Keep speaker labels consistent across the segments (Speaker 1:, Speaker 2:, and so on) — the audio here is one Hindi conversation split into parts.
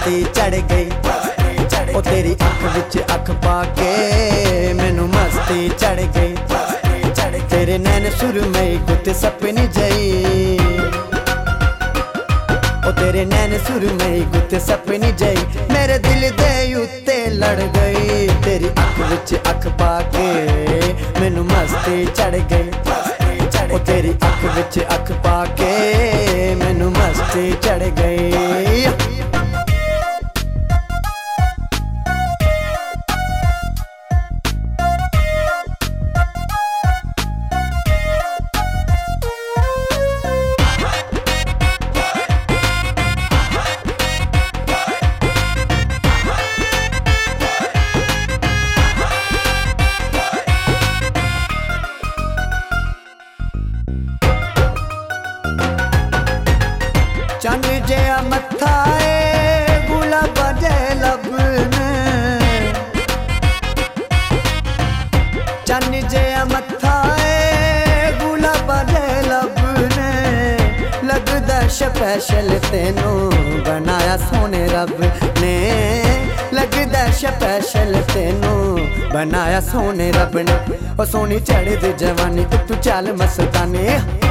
Speaker 1: मस्ती चढ़ गई। ओ तेरी अख विच अख पाके मैनू मस्ती चढ़ गई। तेरे नैन सुरमई गुत सपनी जई। ओ तेरे नैन सुरमई गुत सपनी जई। मेरे दिल दे उत्ते लड़ गई। तेरी अख विच अख पाके मैनू मस्ती चढ़ गई। ओ तेरी अख विच अख पाके मैनू मस्ती चढ़ गई। चंद जया मत्था गुलाब जे लबन। चंद जया मत्था गुलाब जे लबन। लगदा स्पेशल तेनू बनाया सोने रब ने। लगदा स्पेशल तेनू बनाया सोने रब ने। ओ सोनी चढ़दी जवानी तू चल मस्तानी।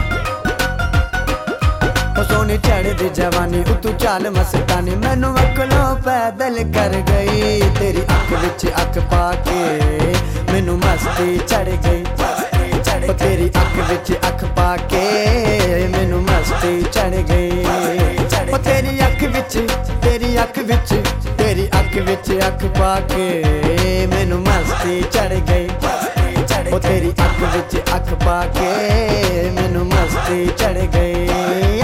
Speaker 1: सोनी चढ़दी जवानी तू चाल मस्तानी। मैनू अकलों पैदल कर गई। तेरी अख विच अख पाके मैनू मस्ती चढ़ गई। ओ तेरी अख विच अख पाके मैनू मस्ती चढ़ गई। ओ तेरी अख विच तेरी अख विच तेरी अख विच अख पाके मैनू मस्ती चढ़ गई। ओ तेरी अख विच अख पाके मैनू मस्ती चढ़ गई।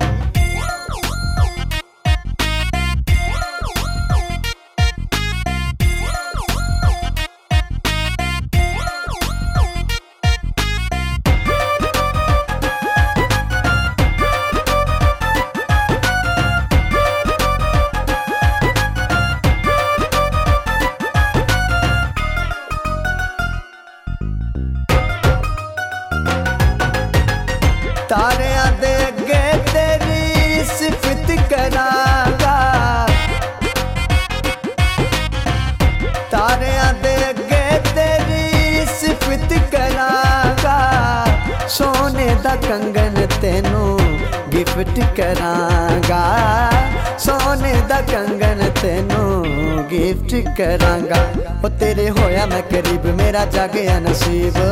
Speaker 1: तारियां दे अगे तेरी सिफत करांगा। तारियां दे अगे तेरी सिफत करांगा। सोने दा कंगन तेनू गिफ्ट करांगा। सोने दा कंगन तेनू गिफ्ट करांगा। ओ तेरे होया मैं करीब मेरा जाग गया नसीब।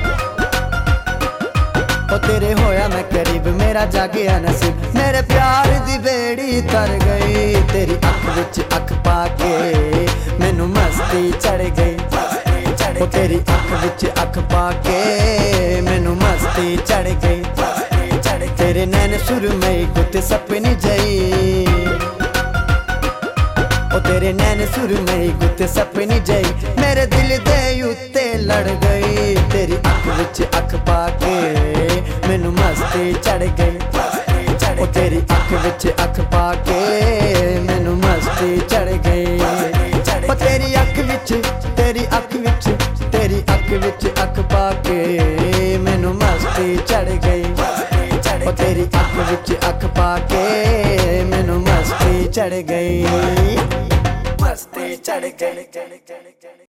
Speaker 1: ओ तेरे होया मैं करीब मेरा जागिया नसीब। मेरे प्यार दी बेड़ी तर गई। तेरी अख विच अख पाके मैनू मस्ती चढ़ गई। ओ तेरी अख विच अख पाके मैनू मस्ती चढ़ गई। तेरे नैन सुरमई गुत सपनी जई। ओ तेरे नैन सुरमई गुत सपनी जई। मेरे दिल दे उत्ते लड़ गई। तेरी अख विच अख पाके मैनू मस्ती चढ़ गई। ओ तेरी अख विच अख पाके मैनू मस्ती चढ़ गई। ओ तेरी अख विच तेरी अख विच तेरी अख विच अख पाके मैनू मस्ती चढ़ गई। ओ तेरी अख विच अख पाके मैनू मस्ती चढ़ गई। मस्ती चढ़ गई।